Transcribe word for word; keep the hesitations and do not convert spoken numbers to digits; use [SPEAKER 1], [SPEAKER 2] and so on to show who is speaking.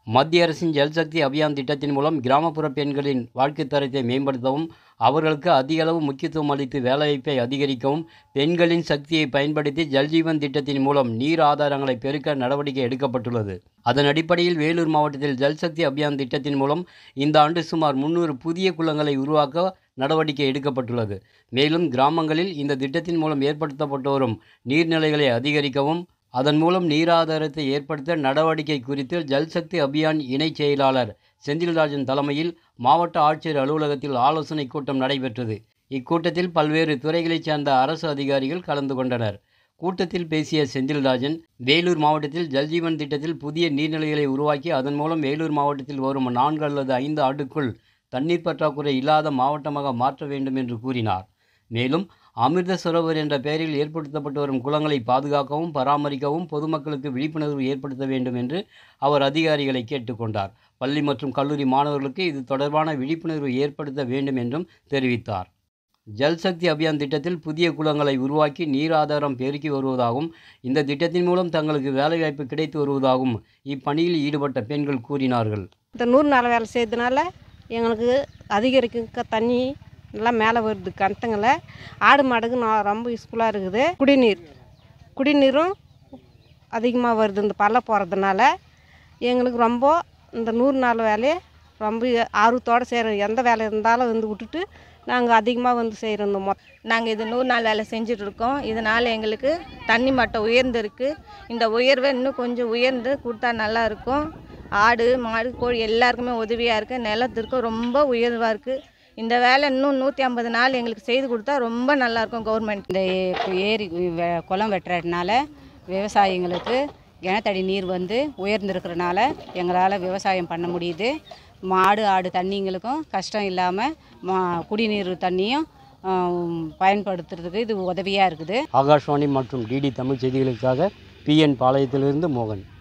[SPEAKER 1] மத்திய அரசின் ஜல்சக்தி அபியான் திட்டத்தின் மூலம் கிராமப்புற பெண்களின் வாழ்க்கைத் தரத்தை மேம்படுத்தவும், அவர்களுக்கு அதிக அளவு முக்கியத்துவம் அளித்து வேலைவாய்ப்பை அதிகரிக்கவும், பெண்களின் சக்தியை பயன்படுத்தி ஜல்ஜீவன் திட்டத்தின் மூலம் நீர் ஆதாரங்களை பெருக்க நடவடிக்கை எடுக்கப்பட்டுள்ளது. அதன் அடிப்படையில் வேலூர் மாவட்டத்தில் ஜல்சக்தி அபியான் திட்டத்தின் மூலம் இந்த ஆண்டு சுமார் முன்னூறு புதிய குளங்களை உருவாக்க நடவடிக்கை எடுக்கப்பட்டுள்ளது. மேலும் கிராமங்களில் இந்த திட்டத்தின் மூலம் ஏற்படுத்தப்பட்டு வரும் நீர்நிலைகளை அதிகரிக்கவும், அதன் மூலம் நீராதாரத்தை ஏற்படுத்த நடவடிக்கை குறித்து ஜல்சக்தி அபியான் இணைச் செயலாளர் செந்தில்ராஜன் தலைமையில் மாவட்ட ஆட்சியர் அலுவலகத்தில் ஆலோசனை கூட்டம் நடைபெற்றது. இக்கூட்டத்தில் பல்வேறு துறைகளைச் சேர்ந்த அரசு அதிகாரிகள் கலந்து கொண்டனர். கூட்டத்தில் பேசிய செந்தில்ராஜன், வேலூர் மாவட்டத்தில் ஜல்ஜீவன் திட்டத்தில் புதிய நீர்நிலைகளை உருவாக்கி அதன் மூலம் வேலூர் மாவட்டத்தில் வரும் நான்கு அல்லது ஐந்து ஆண்டுக்குள் தண்ணீர் பற்றாக்குறை இல்லாத மாவட்டமாக மாற்ற வேண்டும் என்று கூறினார். மேலும் அமிர்த சரோவர் என்ற பெயரில் ஏற்படுத்தப்பட்டு வரும் குளங்களை பாதுகாக்கவும் பராமரிக்கவும் பொதுமக்களுக்கு விழிப்புணர்வு ஏற்படுத்த வேண்டும் என்று அவர் அதிகாரிகளை கேட்டுக்கொண்டார். பள்ளி மற்றும் கல்லூரி மாணவர்களுக்கு இது தொடர்பான விழிப்புணர்வு ஏற்படுத்த வேண்டும் என்றும் தெரிவித்தார். ஜல்சக்தி அபியான் திட்டத்தில் புதிய குளங்களை உருவாக்கி நீர் ஆதாரம் பெருக்கி வருவதாகவும், இந்த திட்டத்தின் மூலம் தங்களுக்கு வேலைவாய்ப்பு கிடைத்து வருவதாகவும் இப்பணியில் ஈடுபட்ட பெண்கள் கூறினார்கள்.
[SPEAKER 2] இந்த நூறு நாள் வேலை செய்யறதுனால எங்களுக்கு அதிகரிக்க தண்ணி எல்லாம் மேலே வருது. கிணத்துங்கள ஆடு மாடுக்கு நான் ரொம்ப யூஸ்ஃபுல்லாக இருக்குது. குடிநீர் குடிநீரும் அதிகமாக வருது. இந்த பள்ளம் போகிறதுனால எங்களுக்கு ரொம்ப இந்த நூறு நாள் வேலையை ரொம்ப ஆர்வத்தோடு செய்கிறோம். எந்த வேலை இருந்தாலும் வந்து விட்டுட்டு நாங்கள் அதிகமாக வந்து செய்கிறோம். இந்த மொ
[SPEAKER 3] நாங்கள் இது நூறு நாள் வேலை செஞ்சிட்ருக்கோம். இதனால் எங்களுக்கு தண்ணி மட்டம் உயர்ந்திருக்கு. இந்த உயர்வை இன்னும் கொஞ்சம் உயர்ந்து கொடுத்தா நல்லாயிருக்கும். ஆடு மாடு கோழி எல்லாருக்குமே உதவியாக இருக்குது. நிலத்திற்கு ரொம்ப உயர்வாக இருக்குது. இந்த வேலை இன்னும் நூற்றி ஐம்பது நாள் எங்களுக்கு செய்து கொடுத்தா ரொம்ப நல்லாயிருக்கும். கவர்மெண்ட்
[SPEAKER 4] இந்த ஏரி குளம் வெட்டுறதுனால விவசாயிங்களுக்கு கிணத்தடி நீர் வந்து உயர்ந்திருக்கிறனால எங்களால் விவசாயம் பண்ண முடியுது. மாடு ஆடு தண்ணிங்களுக்கும் கஷ்டம் இல்லாமல் மா குடிநீர் தண்ணியும் பயன்படுத்துறதுக்கு இது உதவியாக இருக்குது.
[SPEAKER 1] ஆகாஷ்வாணி மற்றும் டிடி தமிழ் செய்திகளுக்காக பி என் பாளையத்திலிருந்து மோகன்.